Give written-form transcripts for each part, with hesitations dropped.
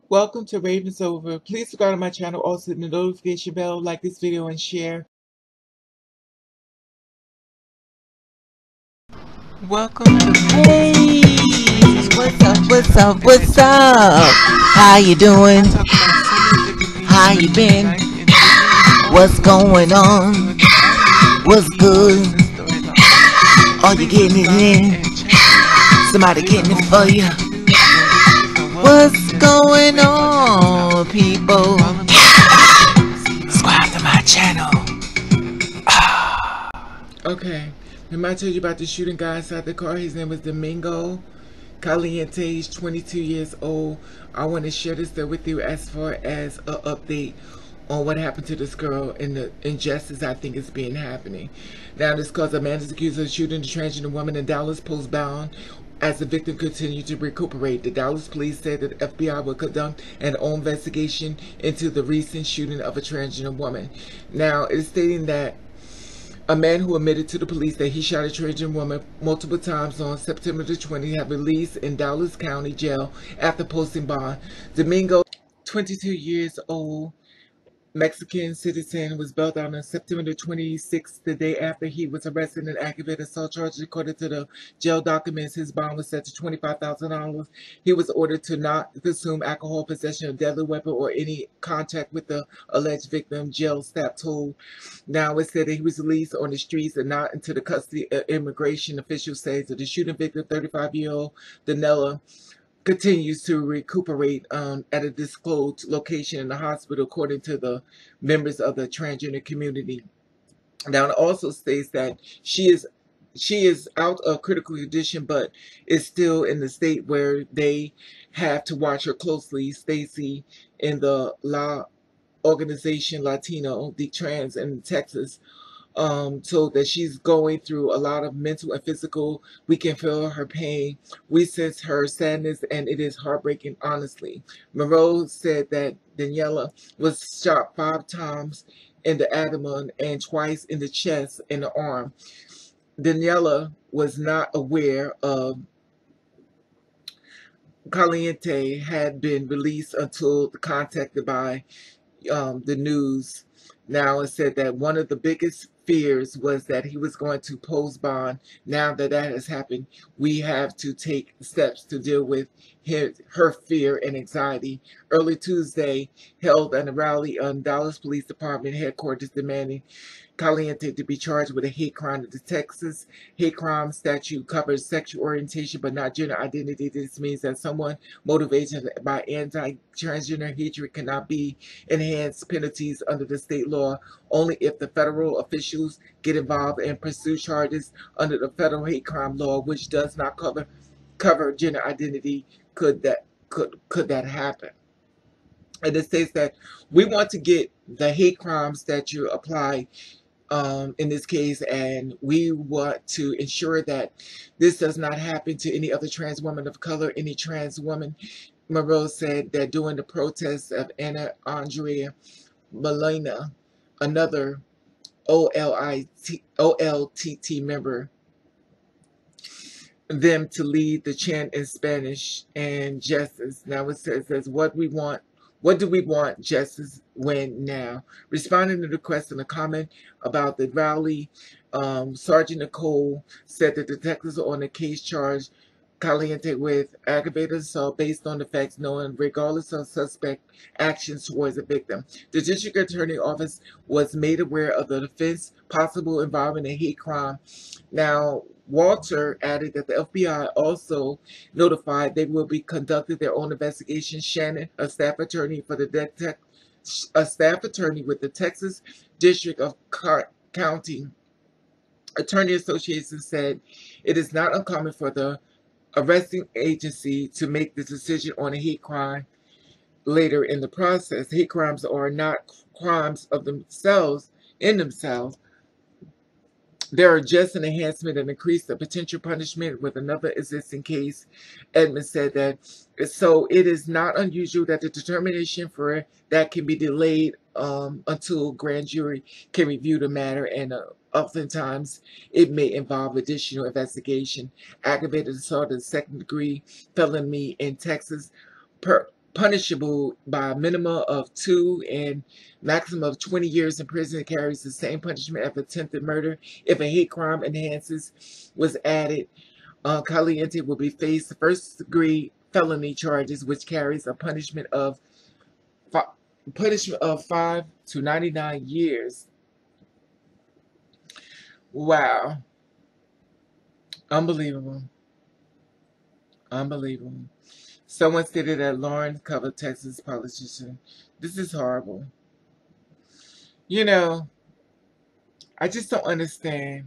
Welcome to Ravens Over. Please subscribe to my channel, also hit the notification bell, like this video, and share. Welcome to Hey, what's up, what's up, what's up? How you doing? How you been? What's going on? What's good? Are you getting it in? Somebody getting it for you? What's going on, people? Subscribe to my channel. Okay, remember I told you about the shooting guy inside the car? His name was Domingo Caliente. He's 22 years old. I want to share this with you as far as an update on what happened to this girl and the injustice I think is being happening. Now, this cause a man is accused of shooting the transgender woman in Dallas postbound as the victim continued to recuperate. The Dallas police said that the FBI will conduct an own investigation into the recent shooting of a transgender woman. Now, it is stating that a man who admitted to the police that he shot a transgender woman multiple times on September the 20th have released in Dallas County Jail after posting bond. Domingo, 22 years old, Mexican citizen, was bailed out on September the 26th, the day after he was arrested in aggravated assault charges. According to the jail documents, his bond was set to $25,000. He was ordered to not consume alcohol, possession of a deadly weapon, or any contact with the alleged victim, jail staff told. Now it said that he was released on the streets and not into the custody of immigration officials. Say that the shooting victim, 35-year-old Danella, continues to recuperate at a disclosed location in the hospital, according to the members of the transgender community. Now it also states that she is out of critical condition, but is still in the state where they have to watch her closely. Stacy in the La Organization Latino de Trans in Texas so that she's going through a lot of mental and physical. We can feel her pain. We sense her sadness, and it is heartbreaking, honestly. Moreau said that Daniela was shot 5 times in the abdomen and twice in the chest and the arm. Daniela was not aware of Caliente had been released until contacted by the news. Now it said that one of the biggest fears was that he was going to post bond. Now that that has happened, we have to take steps to deal with her fear and anxiety. Early Tuesday, held at a rally on Dallas Police Department headquarters demanding Caliente to be charged with a hate crime. The Texas hate crime statute covers sexual orientation but not gender identity. This means that someone motivated by anti-transgender hatred cannot be enhanced penalties under the state law. Only if the federal officials get involved and pursue charges under the federal hate crime law, which does not cover gender identity, could that happen. And it states that we want to get the hate crime statute applied in this case, and we want to ensure that this does not happen to any other trans woman of color, any trans woman. Moreau said that during the protests of Anna Andrea Molina, another OLTT member, them to lead the chant in Spanish and justice. Now it says what do we want? Justice when now? Responding to the question, a comment about the rally, Sergeant Nicole said that detectives are on the case charged Caliente with aggravated assault based on the facts known, regardless of suspect actions towards the victim. The district attorney office was made aware of the defense possible involving a hate crime. Now, Walter added that the FBI also notified they will be conducting their own investigation. Shannon, a staff attorney with the Texas District of County Attorney Association, said it is not uncommon for the arresting agency to make the decision on a hate crime later in the process. Hate crimes are not crimes of themselves in themselves. They are just an enhancement and increase the potential punishment with another existing case. Edmund said that so it is not unusual that the determination for that can be delayed until grand jury can review the matter, and oftentimes it may involve additional investigation. Aggravated assault is second degree felony in Texas. punishable by a minimum of 2 and maximum of 20 years in prison. It carries the same punishment as attempted murder. If a hate crime enhances was added, Caliente will be faced first-degree felony charges, which carries a punishment of 5 to 99 years. Wow. Unbelievable. Unbelievable. Someone stated that Lauren covered Texas politician. This is horrible. You know, I just don't understand.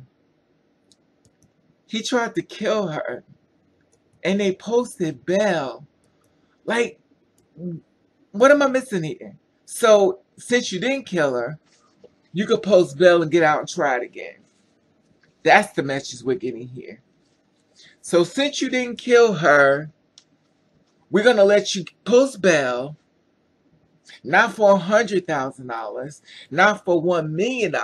He tried to kill her, and they posted bail. Like, what am I missing here? So, since you didn't kill her, you could post bail and get out and try it again. That's the message we're getting here. So, since you didn't kill her, we're going to let you post bail, not for $100,000, not for $1 million.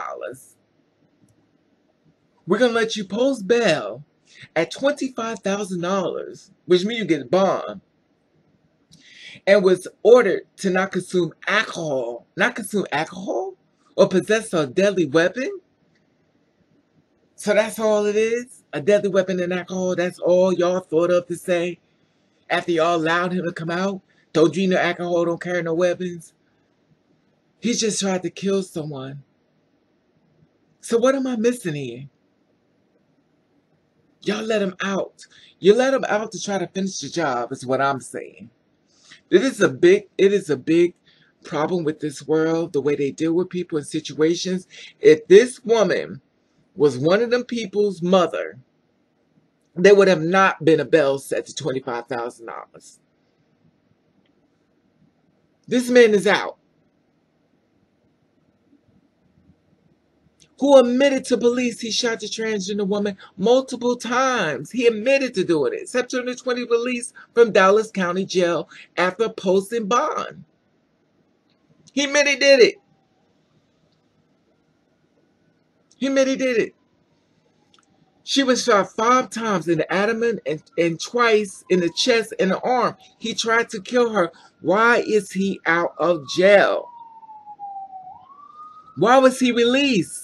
We're going to let you post bail at $25,000, which means you get a bond, and was ordered to not consume alcohol or possess a deadly weapon. So that's all it is? A deadly weapon and alcohol, that's all y'all thought of to say after y'all allowed him to come out? Don't drink no alcohol, don't carry no weapons. He just tried to kill someone. So what am I missing here? Y'all let him out. You let him out to try to finish the job, is what I'm saying. It is a big problem with this world, the way they deal with people in situations. If this woman was one of them people's mother, there would have not been a bail set to $25,000. This man is out. Who admitted to police he shot the transgender woman multiple times. He admitted to doing it. September 20 released from Dallas County Jail after posting bond. He admitted he did it. He admitted he did it. She was shot 5 times in the abdomen and twice in the chest and the arm. He tried to kill her. Why is he out of jail? Why was he released?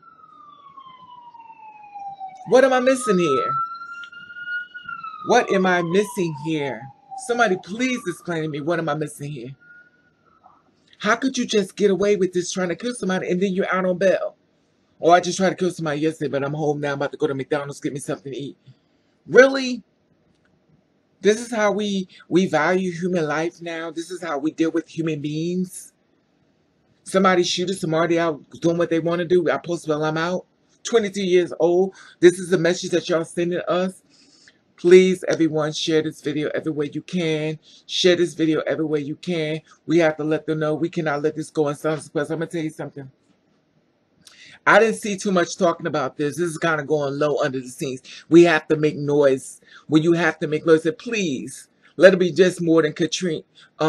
What am I missing here? What am I missing here? Somebody please explain to me, what am I missing here? How could you just get away with this trying to kill somebody and then you're out on bail? Oh, I just tried to kill somebody yesterday, but I'm home now. I'm about to go to McDonald's, get me something to eat. Really? This is how we value human life now? This is how we deal with human beings? Somebody shooting somebody out doing what they want to do. I post bail, I'm out. 22 years old. This is the message that y'all sending us. Please, everyone, share this video everywhere you can. Share this video everywhere you can. We have to let them know. We cannot let this go in silence. Because I'm going to tell you something. I didn't see too much talking about this. This is kind of going low under the scenes. We have to make noise. When you have to make noise, please, let it be just more than Katrina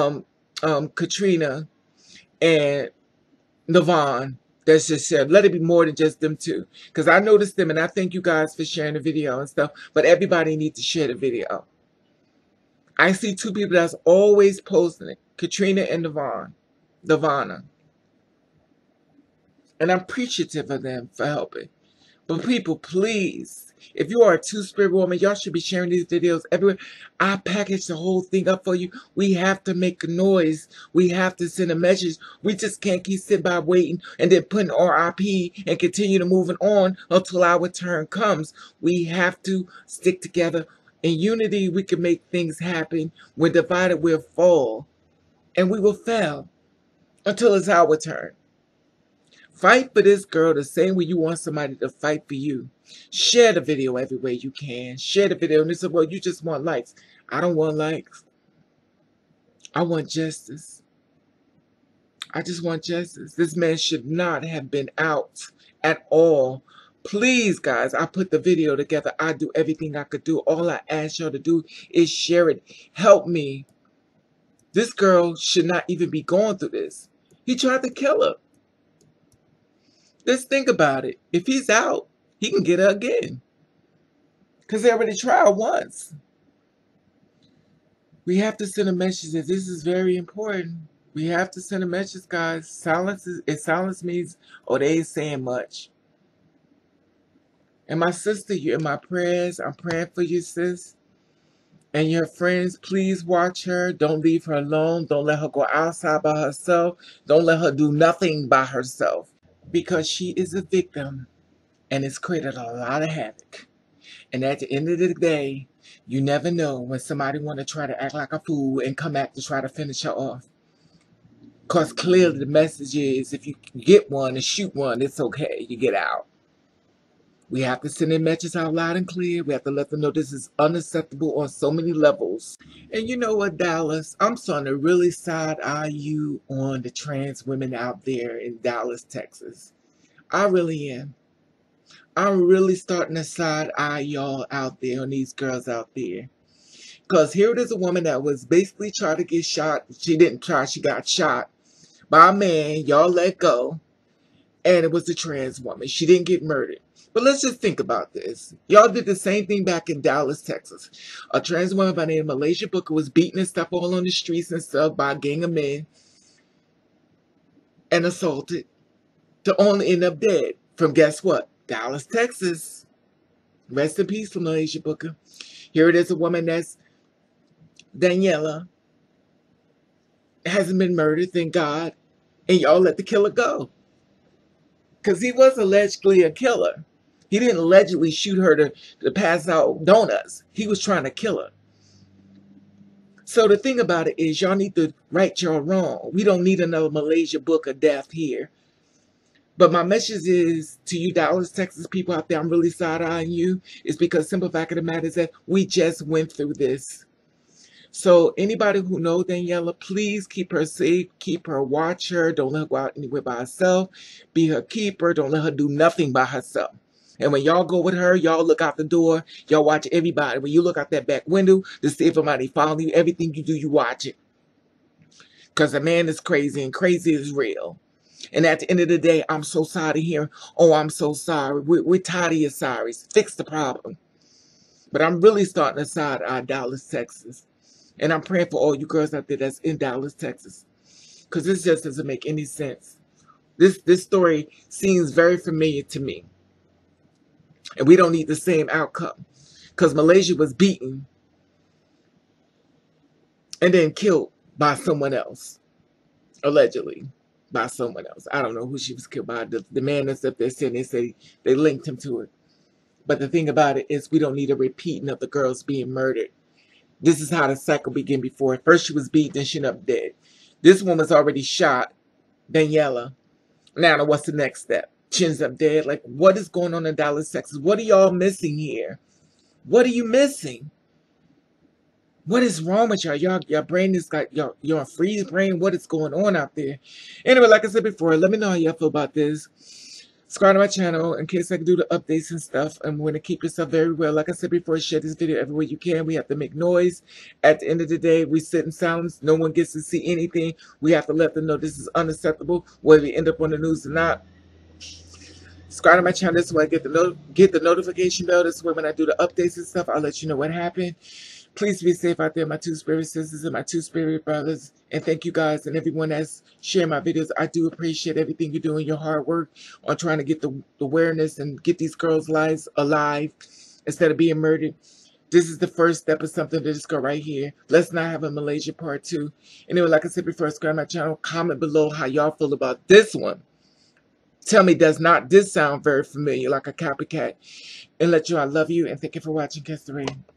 and Navon. That's just shared. Let it be more than just them two. Because I noticed them, and I thank you guys for sharing the video and stuff. But everybody needs to share the video. I see 2 people that's always posting it. Katrina and Navana. And I'm appreciative of them for helping. But people, please, if you are a two-spirit woman, y'all should be sharing these videos everywhere. I package the whole thing up for you. We have to make a noise. We have to send a message. We just can't keep sitting by waiting and then putting RIP and continue to moving on until our turn comes. We have to stick together. In unity, we can make things happen. When divided, we'll fall. And we will fail until it's our turn. Fight for this girl the same way you want somebody to fight for you. Share the video everywhere you can. Share the video. And they say, well, you just want likes. I don't want likes. I want justice. I just want justice. This man should not have been out at all. Please, guys, I put the video together. I do everything I could do. All I ask y'all to do is share it. Help me. This girl should not even be going through this. He tried to kill her. Let's think about it. If he's out, he can get her again. Because they already tried once. We have to send a message that this is very important. We have to send a message, guys. Silence means, oh, they ain't saying much. And my sister, you're in my prayers. I'm praying for you, sis. And your friends, please watch her. Don't leave her alone. Don't let her go outside by herself. Don't let her do nothing by herself. Because she is a victim. And it's created a lot of havoc. And at the end of the day, you never know when somebody want to try to act like a fool and come back to try to finish her off. Because clearly the message is, if you get one and shoot one, it's okay. You get out. We have to send in messages out loud and clear. We have to let them know this is unacceptable on so many levels. And you know what, Dallas? I'm starting to really side-eye you on the trans women out there in Dallas, Texas. I really am. I'm really starting to side-eye y'all out there on these girls out there. Because here it is, a woman that was basically trying to get shot. She didn't try. She got shot by a man. Y'all let go. And it was a trans woman. She didn't get murdered. But let's just think about this. Y'all did the same thing back in Dallas, Texas. A trans woman by the name of Malaysia Booker was beaten and stuff all on the streets and stuff by a gang of men and assaulted to only end up dead from, guess what? Dallas, Texas. Rest in peace, Malaysia Booker. Here it is, a woman that's Daniela. Hasn't been murdered, thank God. And y'all let the killer go. Because he was allegedly a killer. He didn't allegedly shoot her to pass out donuts. He was trying to kill her. So the thing about it is, y'all need to right your wrong. We don't need another Malaysia Booker death here. But my message is to you Dallas, Texas people out there, I'm really side-eyeing you. It's because simple fact of the matter is that we just went through this. So anybody who knows Daniela, please keep her safe. Keep her, watch her. Don't let her go out anywhere by herself. Be her keeper. Don't let her do nothing by herself. And when y'all go with her, y'all look out the door. Y'all watch everybody. When you look out that back window to see if somebody following you, everything you do, you watch it. Because a man is crazy and crazy is real. And at the end of the day, I'm so tired of hearing, oh, I'm so sorry. We're tired of your sorries. Fix the problem. But I'm really starting to side-eye Dallas, Texas. And I'm praying for all you girls out there that's in Dallas, Texas. Because this just doesn't make any sense. This story seems very familiar to me. And we don't need the same outcome. Because Malaysia was beaten and then killed by someone else. Allegedly. By someone else. I don't know who she was killed by. The man that's up there saying they say they linked him to it. But the thing about it is we don't need a repeating of the girls being murdered. This is how the cycle began before. First she was beat, then she ended up dead. This woman's already shot, Daniela. Now what's the next step? She ends up dead. Like, what is going on in Dallas, Texas? What are y'all missing here? What are you missing? What is wrong with y'all? Your brain is like, you're a freeze brain. What is going on out there? Anyway, like I said before, let me know how y'all feel about this. Subscribe to my channel in case I can do the updates and stuff. I'm going to keep yourself very well. Like I said before, share this video everywhere you can. We have to make noise. At the end of the day, we sit in silence. No one gets to see anything. We have to let them know this is unacceptable, whether we end up on the news or not. Subscribe to my channel. This way I get the notification bell. This way when I do the updates and stuff, I'll let you know what happened. Please be safe out there, my two spirit sisters and my two spirit brothers. And thank you guys and everyone that's sharing my videos. I do appreciate everything you're doing, your hard work on trying to get the awareness and get these girls' lives alive instead of being murdered. This is the first step of something to just go right here. Let's not have a Malaysia part 2. Anyway, like I said before, subscribe to my channel. Comment below how y'all feel about this one. Tell me, does not this sound very familiar, like a copycat? And let you know I love you and thank you for watching. Kiss the Rain.